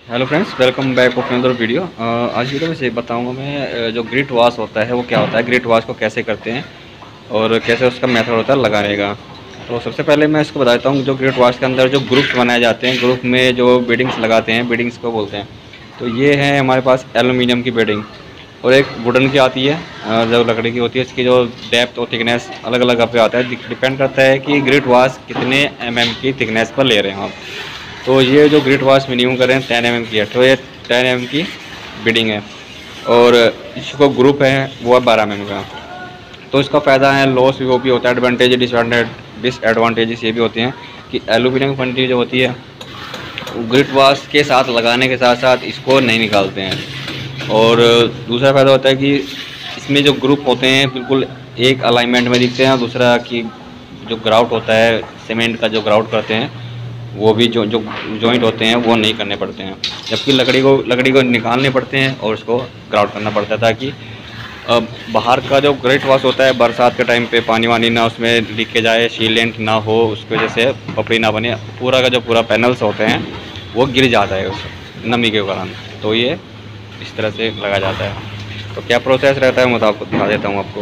Hello friends, welcome back of another video. आज video में से बताऊंगा मैं जो ग्रिट वॉश होता है वो क्या होता है, ग्रिट वॉश को कैसे करते हैं और कैसे उसका मेथड होता है लगाने का। तो सबसे पहले मैं इसको बताता हूँ, जो ग्रिट वॉश के अंदर जो ग्रुप्स बनाए जाते हैं, ग्रुप में जो बेडिंग्स लगाते हैं, बेडिंग्स को बोलते हैं। तो ये है हमारे पास एलुमिनियम की बेडिंग और एक वुडन की आती है, जो लकड़ी की होती है। इसकी जो डेप्थ और थिकनेस अलग अलग पे आता है, डिपेंड करता है कि ग्रिट वॉश कितने की थिकनेस पर ले रहे हैं आप। तो ये जो ग्रिट वॉश मिनिमम कर रहे हैं 10 की है, तो ये 10 की बिडिंग है और इसको ग्रुप है वो है 12 का। तो इसका फ़ायदा है, लॉस वो भी होता है, एडवांटेज डिसएडवांटेजेस ये भी होते हैं कि एलुमिनियम फंटी जो होती है ग्रिट वॉश के साथ लगाने के साथ साथ इसको नहीं निकालते हैं। और दूसरा फ़ायदा होता है कि इसमें जो ग्रुप होते हैं बिल्कुल एक अलाइनमेंट में दिखते हैं, और दूसरा कि जो ग्राउट होता है सीमेंट का, जो ग्राउट करते हैं वो भी जो जो जॉइंट होते हैं वो नहीं करने पड़ते हैं, जबकि लकड़ी को निकालने पड़ते हैं और उसको ग्राउट करना पड़ता है, ताकि बाहर का जो ग्रिट वॉश होता है बरसात के टाइम पे पानी वानी ना उसमें लीकेज आए, सीलेंट ना हो, उसकी वजह से पपड़ी ना बने, पूरा का जो पूरा पैनल्स होते हैं वो गिर जाता है उस नमी के कारण। तो ये इस तरह से लगाया जाता है। तो क्या प्रोसेस रहता है मैं आपको दिखा देता हूँ आपको।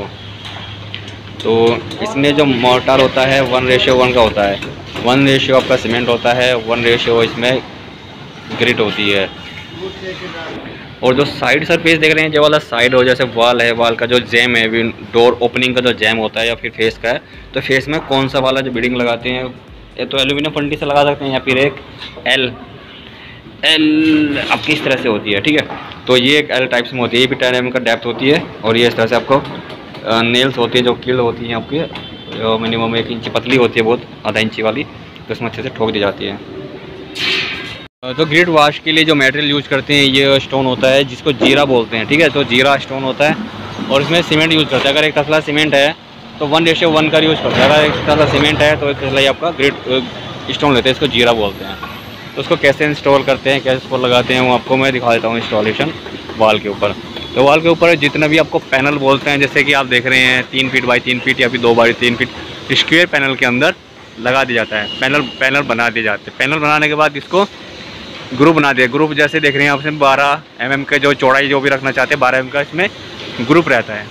तो इसमें जो मोर्टार होता है 1:1 का होता है, 1 आपका सीमेंट होता है, 1 इसमें ग्रिट होती है। और जो साइड सरफेस देख रहे हैं, जो वाला साइड हो जैसे वॉल है, वॉल का जो जैम है, डोर ओपनिंग का जो जैम होता है या फिर फेस का है, तो फेस में कौन सा वाला जो बिडिंग लगाते हैं, ये तो एल्यूमिनियम फंटी से लगा सकते हैं या फिर एक एल एल आपकी इस तरह से होती है, ठीक है। तो ये एक एल टाइप्स में होती है, ये भी 10 का डेप्थ होती है और ये इस तरह से आपको नेल्स होती है, जो कील होती हैं आपके, जो मिनिमम 1 इंच पतली होती है, बहुत आधा इंची वाली, तो इसमें अच्छे से ठोक दी जाती है। तो ग्रिट वॉश के लिए जो मटेरियल यूज़ करते हैं ये स्टोन होता है जिसको जीरा बोलते हैं, ठीक है। तो जीरा स्टोन होता है और इसमें सीमेंट यूज़ करते हैं। अगर एक तसला सीमेंट है तो 1:1 का यूज़ करते हैं, अगर एक तसला सीमेंट है तो एक तसला ही आपका ग्रिट स्टोन लेते हैं, इसको जीरा बोलते हैं। तो उसको कैसे इंस्टॉल करते हैं, कैसे इसको लगाते हैं, वो आपको मैं दिखा देता हूँ इंस्टॉलेशन वॉल के ऊपर। तो वॉल के ऊपर जितना भी आपको पैनल बोलते हैं, जैसे कि आप देख रहे हैं 3 फीट बाई 3 फीट या फिर 2 बाई 3 फीट स्क्वेयर पैनल के अंदर लगा दिया जाता है, पैनल बना दिए जाते हैं। पैनल बनाने के बाद इसको ग्रुप बना दिया। ग्रुप जैसे देख रहे हैं आप, इसमें 12 के जो चौड़ाई जो भी रखना चाहते हैं 12 का इसमें ग्रुप रहता है।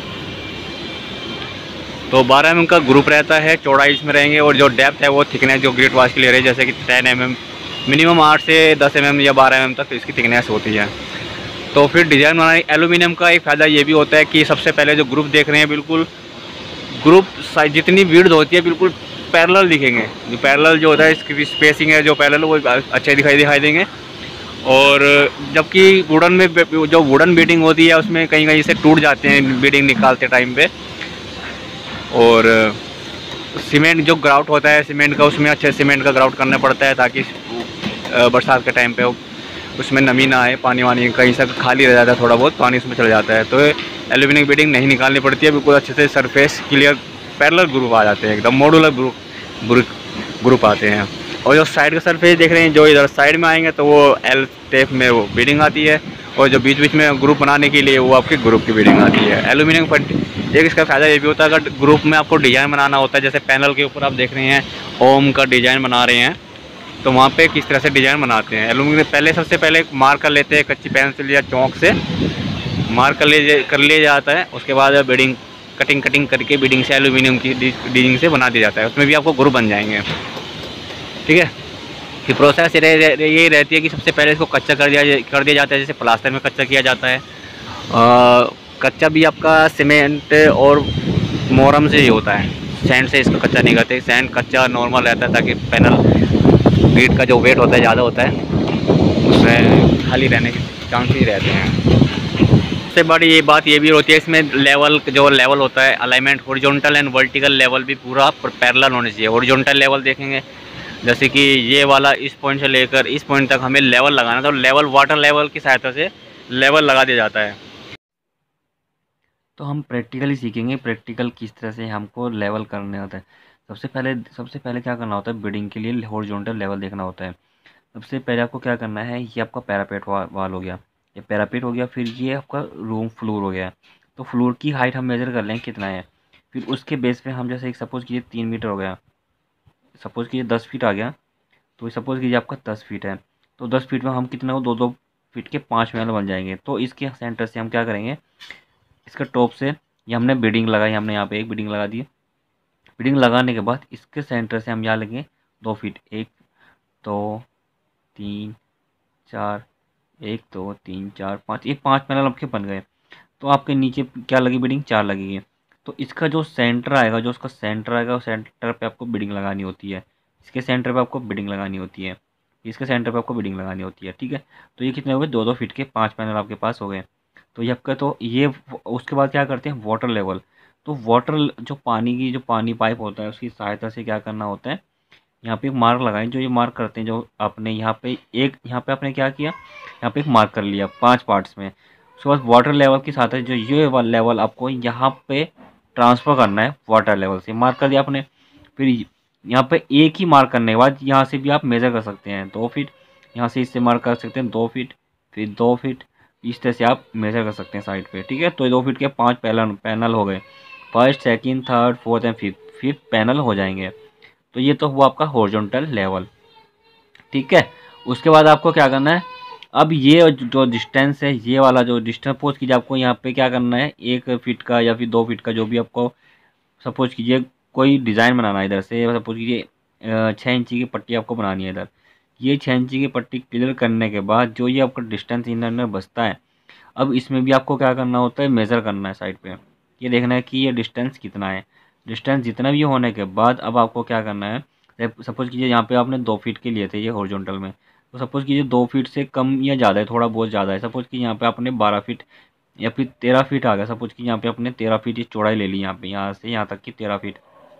तो 12 का ग्रुप रहता है, चौड़ाई इसमें रहेंगे, और जो डेप्थ है वो थिकनेस जो ग्रिट वॉश के लिए रही, जैसे कि 10 मिनिमम 8 से 10 या 12 तक इसकी थिकनेस होती है। तो फिर डिज़ाइन बनाने एलुमिनियम का एक फ़ायदा ये भी होता है कि सबसे पहले जो ग्रुप देख रहे हैं बिल्कुल ग्रुप साइज जितनी विड्थ होती है बिल्कुल पैरेलल दिखेंगे। जो पैरेलल जो होता है इसकी स्पेसिंग है, जो पैरेलल वो अच्छे दिखाई देंगे। और जबकि वुडन में जो वुडन बीडिंग होती है उसमें कहीं कहीं से टूट जाते हैं बीडिंग निकालते टाइम पे। और सीमेंट जो ग्राउट होता है सीमेंट का, उसमें अच्छे सीमेंट का ग्राउट करना पड़ता है, ताकि बरसात के टाइम पे उसमें नमी ना आए, पानी वानी कहीं से खाली रह जाता है, थोड़ा बहुत पानी उसमें चला जाता है। तो एल्यूमिनियम बीडिंग नहीं निकालनी पड़ती है, बिल्कुल अच्छे से सरफेस क्लियर पैरेलल ग्रुप आ जाते हैं, एकदम मॉड्यूलर ग्रुप आते हैं। और जो साइड का सरफेस देख रहे हैं, जो इधर साइड में आएंगे तो वो एल टेप में वो बीडिंग आती है, और जो बीच बीच में ग्रुप बनाने के लिए वो आपके ग्रुप की बीडिंग आती है। एल्यूमिनियम फंटी एक इसका फ़ायदा ये भी होता है, अगर ग्रुप में आपको डिज़ाइन बनाना होता है, जैसे पैनल के ऊपर आप देख रहे हैं ओम का डिज़ाइन बना रहे हैं, तो वहाँ पे किस तरह से डिज़ाइन बनाते हैं। एल्यूमिनियम पहले सबसे पहले मार्क कर लेते हैं, कच्ची पेंसिल या चौक से मार्क कर लिया जाता है। उसके बाद बीडिंग कटिंग करके बीडिंग से एल्यूमिनियम की डिज़ाइन से बना दिया जाता है, उसमें भी आपको ग्रुप बन जाएंगे, ठीक है। कि प्रोसेस ये रहती है कि सबसे पहले इसको कच्चा कर दिया जाता है, जैसे प्लास्टर में कच्चा किया जाता है। कच्चा भी आपका सीमेंट और मोरम से ही होता है, सैंड से इसको कच्चा नहीं करते। सैंड कच्चा नॉर्मल रहता है, ताकि पैनल बीट का जो वेट होता है ज़्यादा होता है, उसमें खाली रहने के चांस ही रहते हैं। सबसे बड़ी ये बात ये भी होती है, इसमें लेवल होता है, alignment horizontal and vertical level भी पूरा पैरेलल होने चाहिए। हॉरिजॉन्टल लेवल देखेंगे, जैसे कि ये वाला इस पॉइंट से लेकर इस पॉइंट तक हमें लेवल लगाना, तो लेवल वाटर लेवल की सहायता से लेवल लगा दिया जाता है। तो हम प्रैक्टिकली सीखेंगे, प्रैक्टिकल किस तरह से हमको लेवल करने होता है। सबसे पहले क्या करना होता है, बिल्डिंग के लिए हॉरिजॉन्टल लेवल देखना होता है। सबसे पहले आपको क्या करना है, ये आपका पैरापेट वाल हो गया, ये पैरापेट हो गया, फिर ये आपका रूम फ्लोर हो गया। तो फ्लोर की हाइट हम मेज़र कर लें कितना है, फिर उसके बेस पे हम जैसे एक सपोज़ कीजिए 3 मीटर हो गया, सपोज़ कीजिए 10 फीट आ गया, तो सपोज़ कीजिए आपका 10 फीट है, तो 10 फीट में हम कितना हो 2-2 फीट के 5 पैनल बन जाएंगे। तो इसके सेंटर से हम क्या करेंगे, इसका टॉप से ये हमने बीडिंग लगाई, हमने यहाँ पे एक बीडिंग लगा दी। बीडिंग लगाने के बाद इसके सेंटर से हम यहाँ लेंगे 2 फीट, 1 2 3 4, 1 2 3 4 5, ये 5 पैनल आपके बन गए। तो आपके नीचे क्या लगी बीडिंग, 4 लगेगी। तो इसका जो सेंटर आएगा, जो उसका सेंटर आएगा, उस सेंटर पे आपको बीडिंग लगानी होती है। इसके सेंटर पे आपको बीडिंग लगानी होती है, इसके सेंटर पे आपको बीडिंग लगानी होती है, ठीक है। तो ये कितने हो गए, 2-2 फीट के 5 पैनल आपके पास हो गए। तो ये आपका, तो ये उसके बाद क्या करते हैं, वाटर लेवल। तो वाटर जो पानी की, जो पानी पाइप होता है, उसकी सहायता से क्या करना होता है, यहाँ पे एक मार्क लगाएं। जो ये मार्क करते हैं, जो आपने यहाँ पे एक, यहाँ पे आपने क्या किया, यहाँ पे एक मार्क कर लिया 5 पार्ट्स में। उसके बाद वाटर लेवल के साथ है, जो ये वाला लेवल आपको यहाँ पे ट्रांसफ़र करना है वाटर लेवल से, मार्क कर दिया आपने। फिर यहाँ पे एक ही मार्क करने के बाद यहाँ से भी आप मेज़र कर सकते हैं 2 फीट, यहाँ से इससे मार्क कर सकते हैं 2 फीट, फिर 2 फीट, इस तरह से आप मेज़र कर सकते हैं साइड पे, ठीक है। तो ये 2 फीट के 5 पैनल हो गए, first second third fourth and fifth panel हो जाएंगे। तो ये तो हुआ आपका हॉरिजॉन्टल लेवल, ठीक है। उसके बाद आपको क्या करना है, अब ये जो डिस्टेंस है, ये वाला जो डिस्टेंस, सपोज कीजिए आपको यहाँ पे क्या करना है, 1 फीट का या फिर 2 फीट का, जो भी आपको सपोज कीजिए कोई डिज़ाइन बनाना है इधर से, सपोज कीजिए 6 इंची की पट्टी आपको बनानी है इधर। ये 6 इंची की पट्टी क्लियर करने के बाद जो ये आपका डिस्टेंस इधर बचता है, अब इसमें भी आपको क्या करना होता है, मेज़र करना है साइड पे। ये देखना है कि ये डिस्टेंस कितना है। डिस्टेंस जितना भी होने के बाद अब आपको क्या करना है, सपोज़ कीजिए यहाँ पे आपने 2 फीट के लिए थे ये हॉरिजॉन्टल में, तो सपोज़ कीजिए 2 फीट से कम या ज़्यादा है, थोड़ा बहुत ज़्यादा है, सपोज़ कि यहाँ पे आपने 12 फीट या फिर 13 फीट आ गया, सपोज़ कि यहाँ पे आपने 13 फीट की चौड़ाई ले ली, यहाँ पे यहाँ से यहाँ तक की 13 फीट।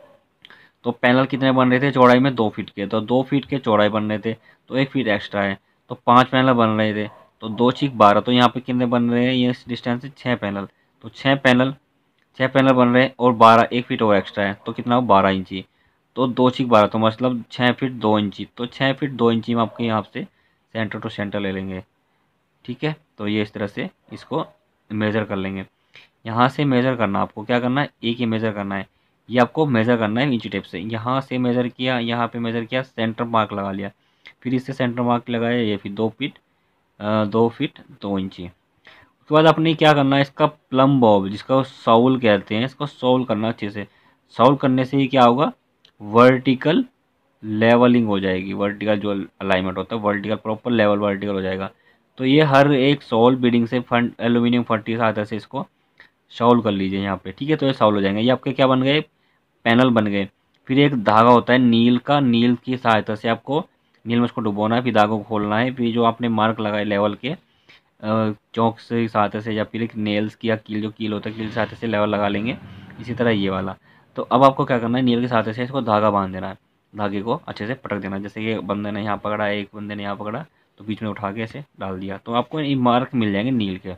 तो पैनल कितने बन रहे थे चौड़ाई में, 2 फीट के, तो 2 फीट के चौड़ाई बन रहे थे, तो 1 फीट एक्स्ट्रा है, तो 5 पैनल बन रहे थे, तो 2 छीक 12, तो यहाँ पे कितने बन रहे हैं, ये डिस्टेंस से 6 पैनल, तो 6 पैनल बन रहे हैं, और 12 1 फीट और एक्स्ट्रा है, तो कितना हो 12 इंची, तो 2 छीक 12, तो मतलब 6 फीट 2 इंची, तो 6 फीट 2 इंची में आपके यहाँ से सेंटर टू सेंटर ले लेंगे, ठीक है। तो ये इस तरह से इसको मेज़र कर लेंगे। यहाँ से मेज़र करना, आपको क्या करना है, एक ही मेज़र करना है, ये आपको मेज़र करना है इंची टेप से। यहाँ से मेज़र किया, यहाँ पे मेज़र किया, सेंटर मार्क लगा लिया, फिर इससे सेंटर मार्क लगाया, ये फिर 2 फीट 2 फीट 2 इंची। उसके बाद अपने क्या करना है, इसका प्लम बॉब, जिसका सॉल्व कहते हैं, इसको सॉल्व करना अच्छे से। सॉल्व करने से ही क्या होगा, वर्टिकल लेवलिंग हो जाएगी, वर्टिकल जो अलाइनमेंट होता है, वर्टिकल प्रॉपर लेवल वर्टिकल हो जाएगा। तो ये हर एक सॉल्व बीडिंग से एल्यूमिनियम फट्टी की सहायता से इसको सॉल्व कर लीजिए यहाँ पे, ठीक है। तो ये सॉल्व हो जाएंगे, ये आपके क्या बन गए, पैनल बन गए। फिर एक धागा होता है नील का, नील की सहायता से आपको नील में उसको डुबोना है, फिर धागो को खोलना है, फिर जो आपने मार्क लगाए लेवल के चौक से सहायता से, या फिर एक नेल्स की या कील, जो कील होता है कील की सहायता से लेवल लगा लेंगे, इसी तरह ये वाला। तो अब आपको क्या करना है, नील की सहायता से इसको धागा बांध देना है, धागे को अच्छे से पटक देना है। जैसे कि बंदे ने यहाँ पकड़ा है, एक बंदे ने यहाँ पकड़ा, तो बीच में उठा के ऐसे डाल दिया, तो आपको ये मार्क मिल जाएंगे नील के।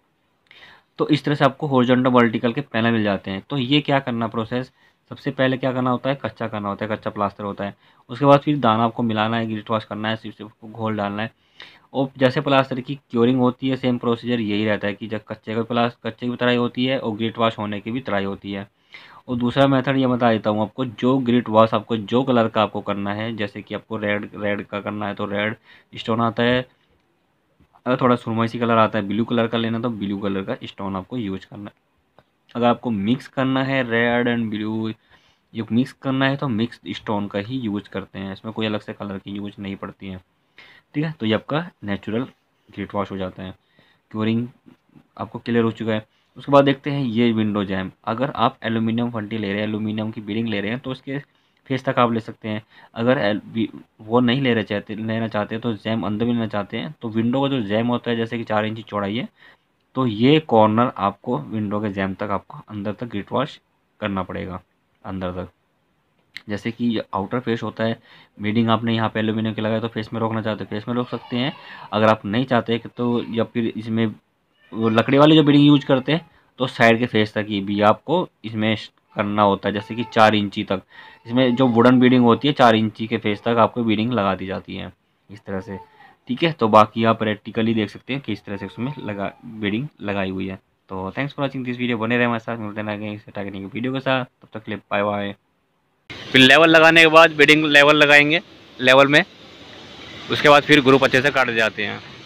तो इस तरह से आपको हॉरिजॉन्टल वर्टिकल के पैनल मिल जाते हैं। तो ये क्या करना प्रोसेस, सबसे पहले क्या करना होता है, कच्चा करना होता है, कच्चा प्लास्टर होता है। उसके बाद फिर दाना आपको मिलाना है, ग्रिट वॉश करना है, सिर्फ उसको घोल डालना है। और जैसे प्लास्टर की क्योरिंग होती है, सेम प्रोसीजर यही रहता है कि जब कच्चे की भी तराई होती है और ग्रिट वॉश होने की भी तराई होती है। और दूसरा मेथड ये बता देता हूँ आपको, जो ग्रिट वॉश आपको जो कलर का आपको करना है, जैसे कि आपको रेड का करना है तो रेड स्टोन आता है, अगर थोड़ा सुरमई सी कलर आता है ब्लू कलर का लेना, तो ब्लू कलर का स्टोन आपको यूज करना है। अगर आपको मिक्स करना है रेड एंड ब्लू, ये मिक्स करना है तो मिक्स स्टोन का ही यूज करते हैं, इसमें कोई अलग से कलर की यूज नहीं पड़ती है, ठीक है। तो ये आपका नेचुरल ग्रिट वॉश हो जाता है। क्योरिंग आपको क्लियर हो चुका है। उसके बाद देखते हैं ये विंडो जैम। अगर आप एल्यूमिनियम फंटी ले रहे हैं, एल्यूमिनियम की बीडिंग ले रहे हैं, तो उसके फेस तक आप ले सकते हैं। अगर वो नहीं लेना चाहते तो जैम अंदर भी लेना चाहते हैं, तो विंडो का जो जैम होता है, जैसे कि 4 इंची चौड़ाई है, तो ये कॉर्नर आपको विंडो के जैम तक आपको अंदर तक ग्रिट वॉश करना पड़ेगा, अंदर तक। जैसे कि आउटर फेस होता है, बीडिंग आपने यहाँ पे एल्यूमिनियम के लगाया, तो फेस में रोकना चाहते हैं फेस में रोक सकते हैं। अगर आप नहीं चाहते तो, या फिर इसमें वो लकड़ी वाली जो बीडिंग यूज करते हैं, तो साइड के फेस तक ही भी आपको इसमें करना होता है, जैसे कि 4 इंची तक। इसमें जो वुडन बीडिंग होती है, 4 इंची के फेस तक आपको बीडिंग लगा दी जाती है, इस तरह से, ठीक है। तो बाकी आप प्रैक्टिकली देख सकते हैं कि इस तरह से उसमें बीडिंग लगाई हुई है। तो thanks for watching this video, बने रहे हमारे साथ, मिलते हैं इस टेक्निक वीडियो के साथ, तब तक के लिए बाय बाय। फिर लेवल लगाने के बाद बीडिंग लेवल लगाएंगे, लेवल में उसके बाद फिर ग्रुप अच्छे से काट जाते हैं।